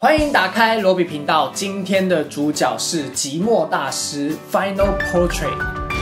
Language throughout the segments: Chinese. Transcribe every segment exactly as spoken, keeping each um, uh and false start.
欢迎打开罗比频道，今天的主角是寂寞大师 Final Portrait。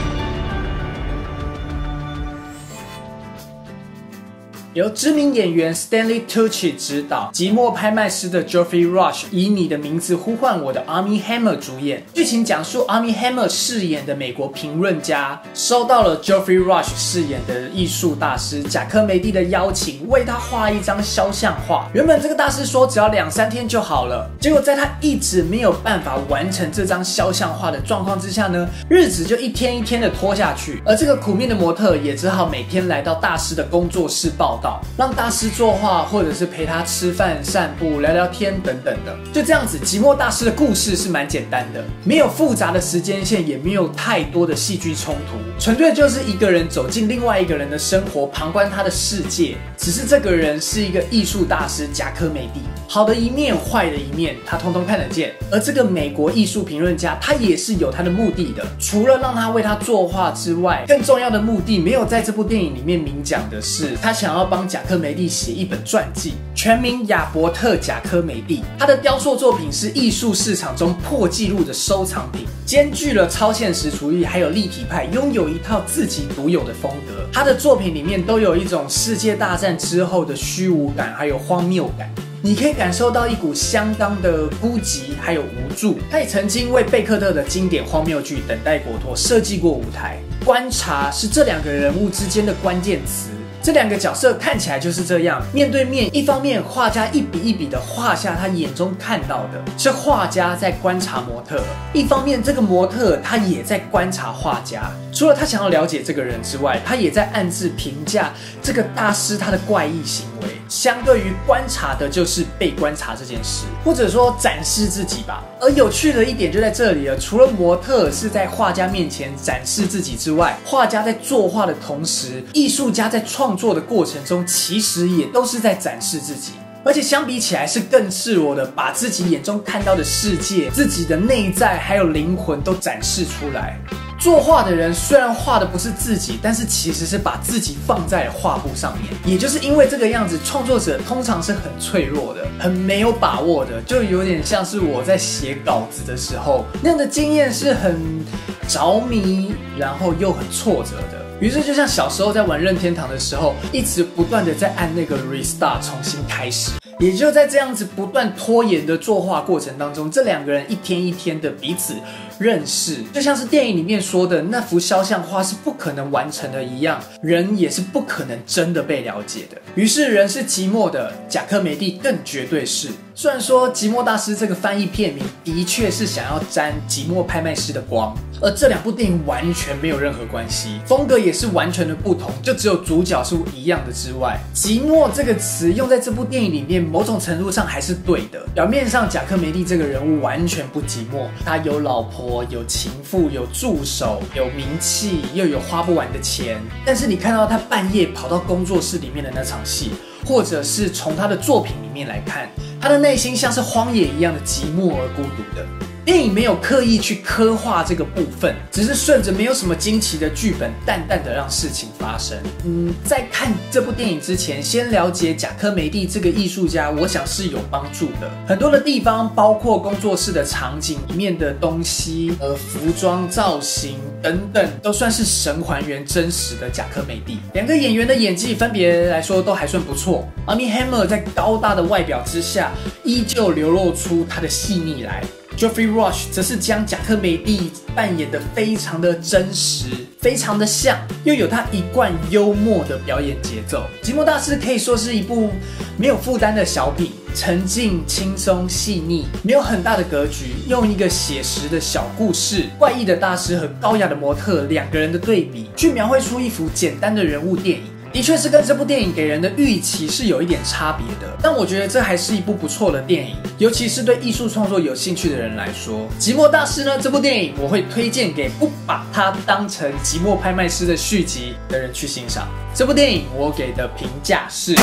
由知名演员 Stanley Tucci 执导，寂寞拍卖师的 Geoffrey Rush 以你的名字呼唤我的 Armie Hammer 主演。剧情讲述 Armie Hammer 饰演的美国评论家收到了 Geoffrey Rush 饰演的艺术大师贾科梅蒂的邀请，为他画一张肖像画。原本这个大师说只要两三天就好了，结果在他一直没有办法完成这张肖像画的状况之下呢，日子就一天一天的拖下去。而这个苦命的模特也只好每天来到大师的工作室报道，让大师作画，或者是陪他吃饭、散步、聊聊天等等的。就这样子，寂寞大师的故事是蛮简单的，没有复杂的时间线，也没有太多的戏剧冲突，纯粹就是一个人走进另外一个人的生活，旁观他的世界。只是这个人是一个艺术大师贾科梅蒂，好的一面、坏的一面，他通通看得见。而这个美国艺术评论家，他也是有他的目的的，除了让他为他作画之外，更重要的目的没有在这部电影里面明讲的是，他想要帮贾科梅蒂写一本传记，全名亚伯特·贾科梅蒂。他的雕塑作品是艺术市场中破纪录的收藏品，兼具了超现实主义还有立体派，拥有一套自己独有的风格。他的作品里面都有一种世界大战之后的虚无感，还有荒谬感。你可以感受到一股相当的孤寂还有无助。他也曾经为贝克特的经典荒谬剧《等待果陀》设计过舞台。观察是这两个人物之间的关键词。这两个角色看起来就是这样，面对面，一方面画家一笔一笔的画下他眼中看到的，是画家在观察模特；一方面，这个模特他也在观察画家。除了他想要了解这个人之外，他也在暗自评价这个大师他的怪异行为。相对于观察的，就是被观察这件事，或者说展示自己吧。而有趣的一点就在这里了，除了模特是在画家面前展示自己之外，画家在作画的同时，艺术家在创作的过程中，其实也都是在展示自己。而且相比起来是更赤裸的，把自己眼中看到的世界、自己的内在还有灵魂都展示出来。作画的人虽然画的不是自己，但是其实是把自己放在画布上面。也就是因为这个样子，创作者通常是很脆弱的，很没有把握的，就有点像是我在写稿子的时候，那样的经验是很着迷，然后又很挫折的。于是就像小时候在玩任天堂的时候，一直不断的在按那个 restart 重新开始。也就在这样子不断拖延的作画过程当中，这两个人一天一天的彼此认识，就像是电影里面说的那幅肖像画是不可能完成的一样，人也是不可能真的被了解的。于是人是寂寞的，贾科梅蒂更绝对是。虽然说寂寞大师这个翻译片名的确是想要沾寂寞拍卖师的光，而这两部电影完全没有任何关系，风格也是完全的不同，就只有主角是一样的之外，寂寞这个词用在这部电影里面，某种程度上还是对的。表面上贾科梅蒂这个人物完全不寂寞，他有老婆，有情妇，有助手，有名气，又有花不完的钱。但是你看到他半夜跑到工作室里面的那场戏，或者是从他的作品里面来看，他的内心像是荒野一样的寂寞而孤独的。电影没有刻意去刻画这个部分，只是顺着没有什么惊奇的剧本，淡淡的让事情发生。嗯，在看这部电影之前，先了解贾科梅蒂这个艺术家，我想是有帮助的。很多的地方，包括工作室的场景里面的东西、呃服装造型等等，都算是神还原真实的贾科梅蒂。两个演员的演技分别来说都还算不错。Armie Hammer 在高大的外表之下，依旧流露出他的细腻来。Geoffrey Rush 则是将贾科梅蒂扮演得非常的真实，非常的像，又有他一贯幽默的表演节奏。寂寞大师可以说是一部没有负担的小品，沉静、轻松、细腻，没有很大的格局，用一个写实的小故事，怪异的大师和高雅的模特两个人的对比，去描绘出一幅简单的人物电影。的确是跟这部电影给人的预期是有一点差别的，但我觉得这还是一部不错的电影，尤其是对艺术创作有兴趣的人来说。寂寞大师呢，这部电影我会推荐给不把它当成寂寞拍卖师的续集的人去欣赏。这部电影我给的评价是。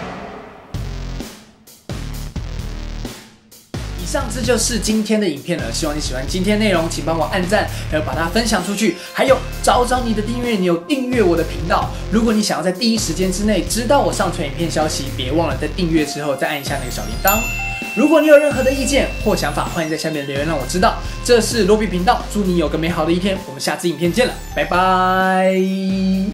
以上这就是今天的影片了，希望你喜欢今天内容，请帮我按赞，还有把它分享出去，还有找找你的订阅钮，订阅我的频道。如果你想要在第一时间之内知道我上传影片消息，别忘了在订阅之后再按一下那个小铃铛。 如果你有任何的意见或想法，欢迎在下面留言让我知道。这是罗比频道，祝你有个美好的一天，我们下次影片见了，拜拜。